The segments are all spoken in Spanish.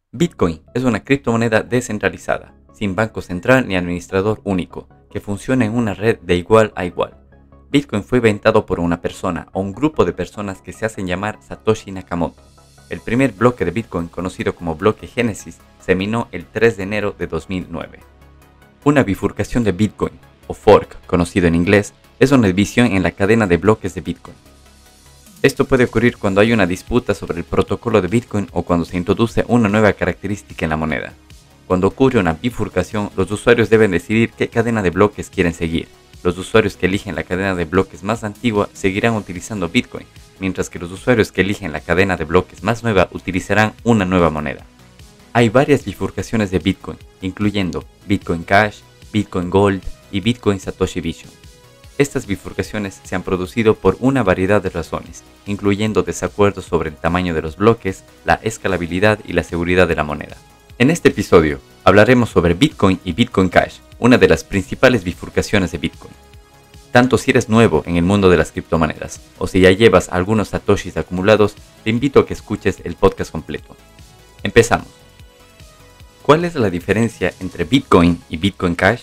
Bitcoin es una criptomoneda descentralizada, sin banco central ni administrador único, que funciona en una red de igual a igual. Bitcoin fue inventado por una persona o un grupo de personas que se hacen llamar Satoshi Nakamoto. El primer bloque de Bitcoin, conocido como bloque Génesis, se minó el 3 de enero de 2009. Una bifurcación de Bitcoin, o fork, conocido en inglés, es una división en la cadena de bloques de Bitcoin. Esto puede ocurrir cuando hay una disputa sobre el protocolo de Bitcoin o cuando se introduce una nueva característica en la moneda. Cuando ocurre una bifurcación, los usuarios deben decidir qué cadena de bloques quieren seguir. Los usuarios que eligen la cadena de bloques más antigua seguirán utilizando Bitcoin, mientras que los usuarios que eligen la cadena de bloques más nueva utilizarán una nueva moneda. Hay varias bifurcaciones de Bitcoin, incluyendo Bitcoin Cash, Bitcoin Gold y Bitcoin Satoshi Vision. Estas bifurcaciones se han producido por una variedad de razones, incluyendo desacuerdos sobre el tamaño de los bloques, la escalabilidad y la seguridad de la moneda. En este episodio hablaremos sobre Bitcoin y Bitcoin Cash, una de las principales bifurcaciones de Bitcoin. Tanto si eres nuevo en el mundo de las criptomonedas o si ya llevas algunos satoshis acumulados, te invito a que escuches el podcast completo. Empezamos. ¿Cuál es la diferencia entre Bitcoin y Bitcoin Cash?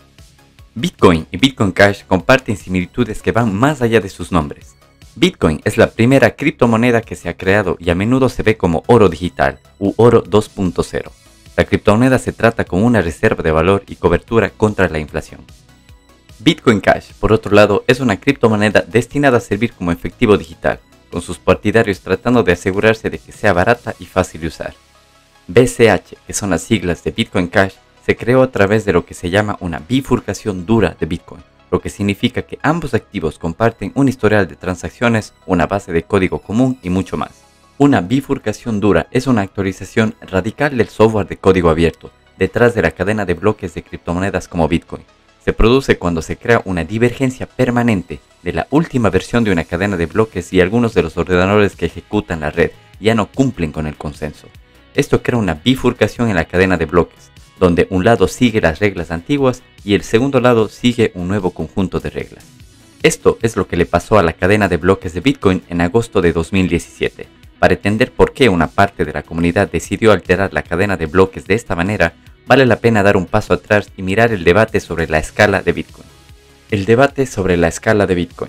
Bitcoin y Bitcoin Cash comparten similitudes que van más allá de sus nombres. Bitcoin es la primera criptomoneda que se ha creado y a menudo se ve como oro digital u oro 2.0. La criptomoneda se trata como una reserva de valor y cobertura contra la inflación. Bitcoin Cash, por otro lado, es una criptomoneda destinada a servir como efectivo digital, con sus partidarios tratando de asegurarse de que sea barata y fácil de usar. BCH, que son las siglas de Bitcoin Cash, se creó a través de lo que se llama una bifurcación dura de Bitcoin, lo que significa que ambos activos comparten un historial de transacciones, una base de código común y mucho más. Una bifurcación dura es una actualización radical del software de código abierto, detrás de la cadena de bloques de criptomonedas como Bitcoin. Se produce cuando se crea una divergencia permanente de la última versión de una cadena de bloques y algunos de los ordenadores que ejecutan la red ya no cumplen con el consenso. Esto crea una bifurcación en la cadena de bloques, donde un lado sigue las reglas antiguas y el segundo lado sigue un nuevo conjunto de reglas. Esto es lo que le pasó a la cadena de bloques de Bitcoin en agosto de 2017. Para entender por qué una parte de la comunidad decidió alterar la cadena de bloques de esta manera, vale la pena dar un paso atrás y mirar el debate sobre la escala de Bitcoin. El debate sobre la escala de Bitcoin.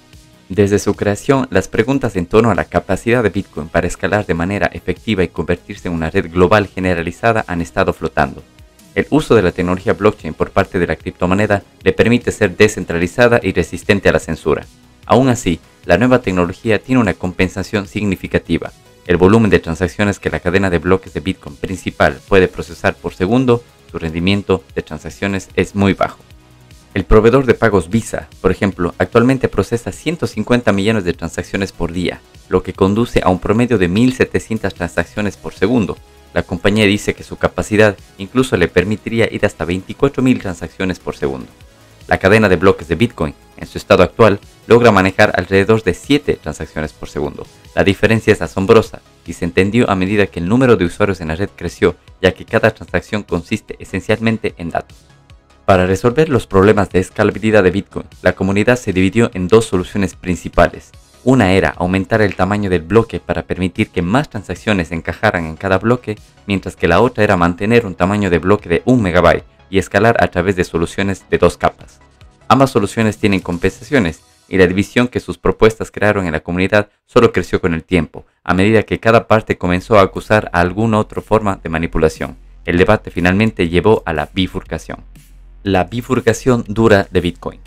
Desde su creación, las preguntas en torno a la capacidad de Bitcoin para escalar de manera efectiva y convertirse en una red global generalizada han estado flotando. El uso de la tecnología blockchain por parte de la criptomoneda le permite ser descentralizada y resistente a la censura. Aún así, la nueva tecnología tiene una compensación significativa. El volumen de transacciones que la cadena de bloques de Bitcoin principal puede procesar por segundo, su rendimiento de transacciones es muy bajo. El proveedor de pagos Visa, por ejemplo, actualmente procesa 150 millones de transacciones por día, lo que conduce a un promedio de 1.700 transacciones por segundo. La compañía dice que su capacidad incluso le permitiría ir hasta 24.000 transacciones por segundo. La cadena de bloques de Bitcoin, en su estado actual, logra manejar alrededor de 7 transacciones por segundo. La diferencia es asombrosa y se entendió a medida que el número de usuarios en la red creció, ya que cada transacción consiste esencialmente en datos. Para resolver los problemas de escalabilidad de Bitcoin, la comunidad se dividió en dos soluciones principales. Una era aumentar el tamaño del bloque para permitir que más transacciones encajaran en cada bloque, mientras que la otra era mantener un tamaño de bloque de 1 MB y escalar a través de soluciones de 2 capas. Ambas soluciones tienen compensaciones, y la división que sus propuestas crearon en la comunidad solo creció con el tiempo, a medida que cada parte comenzó a acusar a alguna otra forma de manipulación. El debate finalmente llevó a la bifurcación. La bifurcación dura de Bitcoin.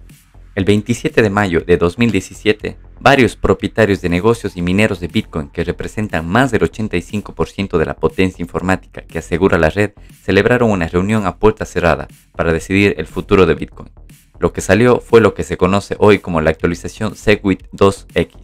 El 27 de mayo de 2017, varios propietarios de negocios y mineros de Bitcoin, que representan más del 85% de la potencia informática que asegura la red, celebraron una reunión a puerta cerrada para decidir el futuro de Bitcoin. Lo que salió fue lo que se conoce hoy como la actualización SegWit 2X.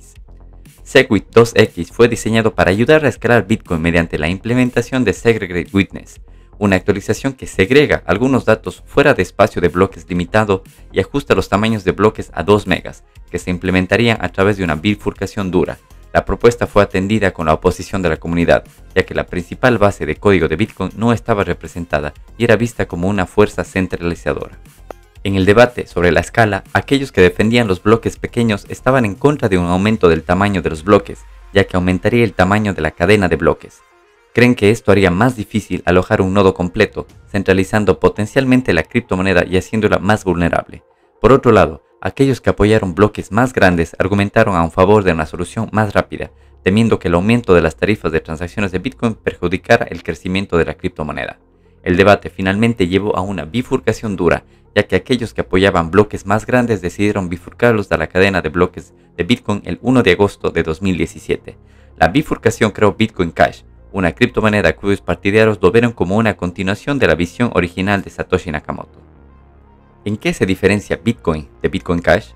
SegWit 2X fue diseñado para ayudar a escalar Bitcoin mediante la implementación de Segregate Witness, una actualización que segrega algunos datos fuera de espacio de bloques limitado y ajusta los tamaños de bloques a 2 megas, que se implementarían a través de una bifurcación dura. La propuesta fue atendida con la oposición de la comunidad, ya que la principal base de código de Bitcoin no estaba representada y era vista como una fuerza centralizadora. En el debate sobre la escala, aquellos que defendían los bloques pequeños estaban en contra de un aumento del tamaño de los bloques, ya que aumentaría el tamaño de la cadena de bloques. creen que esto haría más difícil alojar un nodo completo, centralizando potencialmente la criptomoneda y haciéndola más vulnerable. Por otro lado, aquellos que apoyaron bloques más grandes argumentaron a favor de una solución más rápida, temiendo que el aumento de las tarifas de transacciones de Bitcoin perjudicara el crecimiento de la criptomoneda. El debate finalmente llevó a una bifurcación dura, ya que aquellos que apoyaban bloques más grandes decidieron bifurcarlos de la cadena de bloques de Bitcoin el 1 de agosto de 2017. La bifurcación creó Bitcoin Cash, una criptomoneda cuyos partidarios lo vieron como una continuación de la visión original de Satoshi Nakamoto. ¿En qué se diferencia Bitcoin de Bitcoin Cash?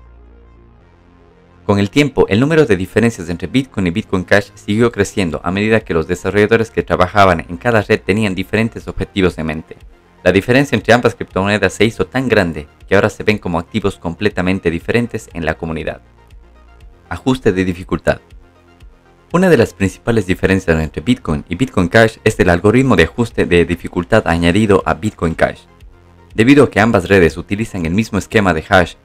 Con el tiempo, el número de diferencias entre Bitcoin y Bitcoin Cash siguió creciendo a medida que los desarrolladores que trabajaban en cada red tenían diferentes objetivos en mente. La diferencia entre ambas criptomonedas se hizo tan grande que ahora se ven como activos completamente diferentes en la comunidad. Ajuste de dificultad. Una de las principales diferencias entre Bitcoin y Bitcoin Cash es el algoritmo de ajuste de dificultad añadido a Bitcoin Cash. Debido a que ambas redes utilizan el mismo esquema de hash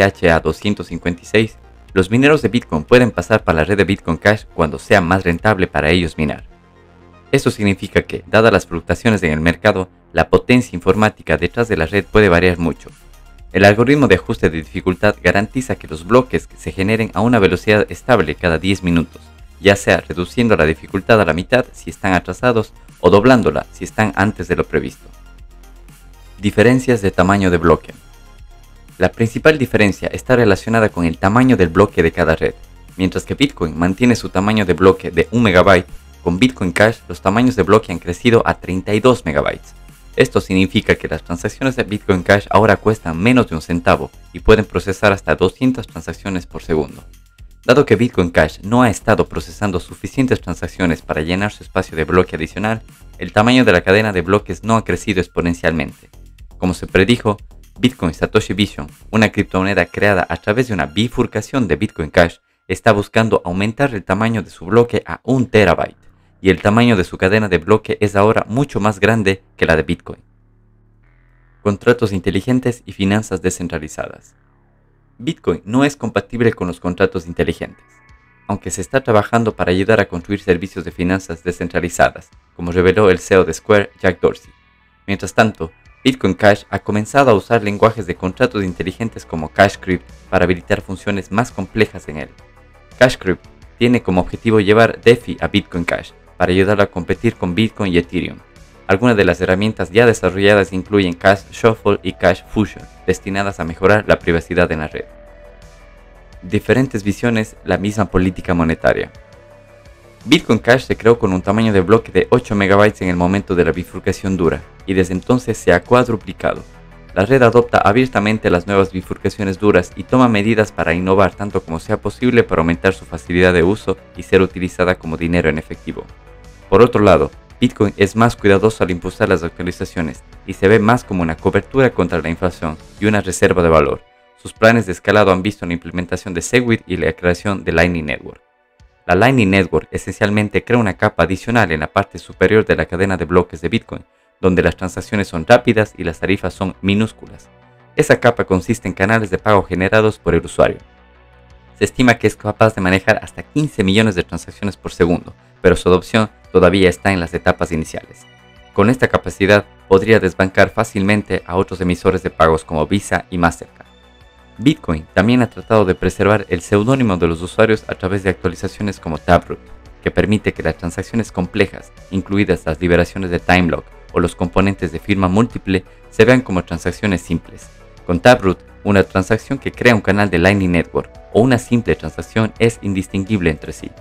SHA-256, los mineros de Bitcoin pueden pasar para la red de Bitcoin Cash cuando sea más rentable para ellos minar. Esto significa que, dadas las fluctuaciones en el mercado, la potencia informática detrás de la red puede variar mucho. El algoritmo de ajuste de dificultad garantiza que los bloques se generen a una velocidad estable cada 10 minutos, ya sea reduciendo la dificultad a la mitad si están atrasados o doblándola si están antes de lo previsto. Diferencias de tamaño de bloque. La principal diferencia está relacionada con el tamaño del bloque de cada red. Mientras que Bitcoin mantiene su tamaño de bloque de 1 MB, con Bitcoin Cash los tamaños de bloque han crecido a 32 MB. Esto significa que las transacciones de Bitcoin Cash ahora cuestan menos de un centavo y pueden procesar hasta 200 transacciones por segundo. Dado que Bitcoin Cash no ha estado procesando suficientes transacciones para llenar su espacio de bloque adicional, el tamaño de la cadena de bloques no ha crecido exponencialmente. Como se predijo, Bitcoin Satoshi Vision, una criptomoneda creada a través de una bifurcación de Bitcoin Cash, está buscando aumentar el tamaño de su bloque a 1 terabyte, y el tamaño de su cadena de bloque es ahora mucho más grande que la de Bitcoin. Contratos inteligentes y finanzas descentralizadas. Bitcoin no es compatible con los contratos inteligentes, aunque se está trabajando para ayudar a construir servicios de finanzas descentralizadas, como reveló el CEO de Square, Jack Dorsey. Mientras tanto, Bitcoin Cash ha comenzado a usar lenguajes de contratos inteligentes como CashCrypt para habilitar funciones más complejas en él. CashCrypt tiene como objetivo llevar DeFi a Bitcoin Cash para ayudarlo a competir con Bitcoin y Ethereum. Algunas de las herramientas ya desarrolladas incluyen Cash Shuffle y Cash Fusion, destinadas a mejorar la privacidad en la red. Diferentes visiones, la misma política monetaria. Bitcoin Cash se creó con un tamaño de bloque de 8 MB en el momento de la bifurcación dura, y desde entonces se ha cuadruplicado. La red adopta abiertamente las nuevas bifurcaciones duras y toma medidas para innovar tanto como sea posible para aumentar su facilidad de uso y ser utilizada como dinero en efectivo. Por otro lado, Bitcoin es más cuidadoso al impulsar las actualizaciones y se ve más como una cobertura contra la inflación y una reserva de valor. Sus planes de escalado han visto la implementación de Segwit y la creación de Lightning Network. La Lightning Network esencialmente crea una capa adicional en la parte superior de la cadena de bloques de Bitcoin, donde las transacciones son rápidas y las tarifas son minúsculas. Esa capa consiste en canales de pago generados por el usuario. Se estima que es capaz de manejar hasta 15 millones de transacciones por segundo, pero su adopción todavía está en las etapas iniciales. Con esta capacidad podría desbancar fácilmente a otros emisores de pagos como Visa y Mastercard. Bitcoin también ha tratado de preservar el seudónimo de los usuarios a través de actualizaciones como Taproot, que permite que las transacciones complejas, incluidas las liberaciones de Timelock o los componentes de firma múltiple, se vean como transacciones simples. Con Taproot, una transacción que crea un canal de Lightning Network o una simple transacción es indistinguible entre sí.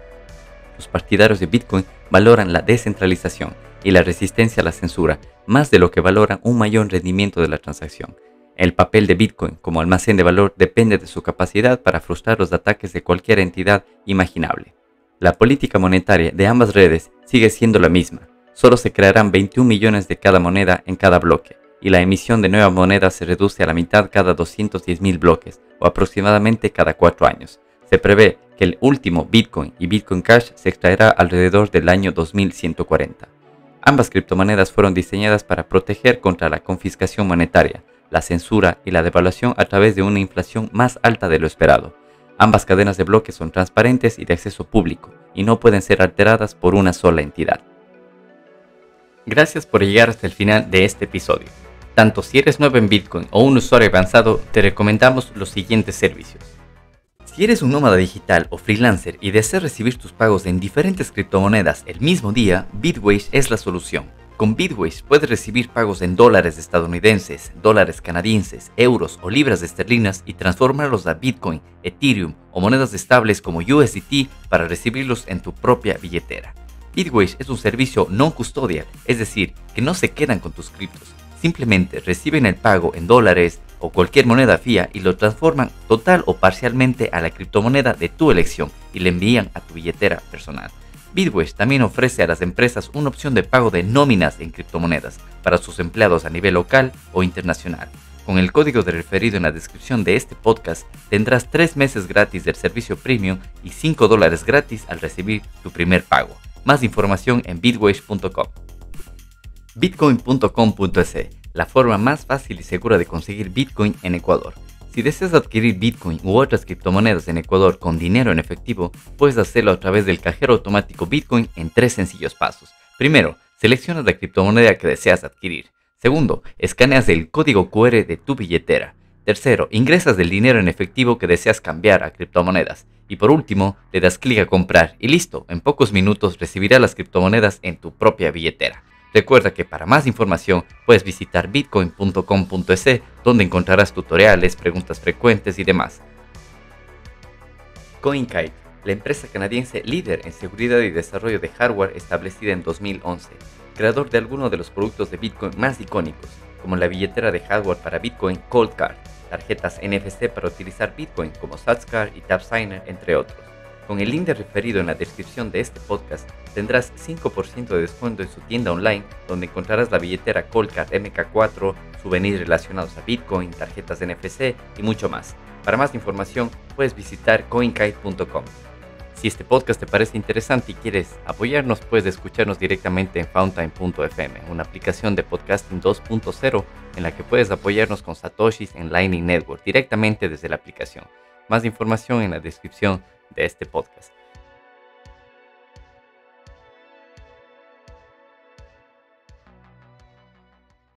Los partidarios de Bitcoin valoran la descentralización y la resistencia a la censura más de lo que valoran un mayor rendimiento de la transacción. El papel de Bitcoin como almacén de valor depende de su capacidad para frustrar los ataques de cualquier entidad imaginable. La política monetaria de ambas redes sigue siendo la misma. Solo se crearán 21 millones de cada moneda en cada bloque, y la emisión de nuevas monedas se reduce a la mitad cada 210.000 bloques, o aproximadamente cada 4 años. Se prevé que el último Bitcoin y Bitcoin Cash se extraerá alrededor del año 2140. Ambas criptomonedas fueron diseñadas para proteger contra la confiscación monetaria, la censura y la devaluación a través de una inflación más alta de lo esperado. Ambas cadenas de bloques son transparentes y de acceso público, y no pueden ser alteradas por una sola entidad. Gracias por llegar hasta el final de este episodio. Tanto si eres nuevo en Bitcoin o un usuario avanzado, te recomendamos los siguientes servicios. Si eres un nómada digital o freelancer y deseas recibir tus pagos en diferentes criptomonedas el mismo día, Bitwage es la solución. Con Bitwage puedes recibir pagos en dólares estadounidenses, dólares canadienses, euros o libras esterlinas y transformarlos a Bitcoin, Ethereum o monedas estables como USDT para recibirlos en tu propia billetera. Bitwage es un servicio no custodial, es decir, que no se quedan con tus criptos. Simplemente reciben el pago en dólares o cualquier moneda fiat y lo transforman total o parcialmente a la criptomoneda de tu elección y le envían a tu billetera personal. Bitwage también ofrece a las empresas una opción de pago de nóminas en criptomonedas para sus empleados a nivel local o internacional. Con el código de referido en la descripción de este podcast tendrás 3 meses gratis del servicio premium y $5 gratis al recibir tu primer pago. Más información en bitwage.com. Bitcoin.com.es, la forma más fácil y segura de conseguir Bitcoin en Ecuador. Si deseas adquirir Bitcoin u otras criptomonedas en Ecuador con dinero en efectivo, puedes hacerlo a través del cajero automático Bitcoin en 3 sencillos pasos. Primero, seleccionas la criptomoneda que deseas adquirir. Segundo, escaneas el código QR de tu billetera. Tercero, ingresas el dinero en efectivo que deseas cambiar a criptomonedas. Y por último, le das clic a comprar y listo, en pocos minutos recibirás las criptomonedas en tu propia billetera. Recuerda que para más información puedes visitar bitcoin.com.es, donde encontrarás tutoriales, preguntas frecuentes y demás. CoinKite, la empresa canadiense líder en seguridad y desarrollo de hardware establecida en 2011, creador de algunos de los productos de Bitcoin más icónicos, como la billetera de hardware para Bitcoin Coldcard, tarjetas NFC para utilizar Bitcoin como Satscard y TapSigner, entre otros. Con el link de referido en la descripción de este podcast tendrás 5% de descuento en su tienda online, donde encontrarás la billetera Coldcard MK4, souvenirs relacionados a Bitcoin, tarjetas NFC y mucho más. Para más información puedes visitar coinkite.com. Si este podcast te parece interesante y quieres apoyarnos, puedes escucharnos directamente en Fountain.fm, una aplicación de podcasting 2.0 en la que puedes apoyarnos con satoshis en Lightning Network directamente desde la aplicación. Más información en la descripción de este podcast.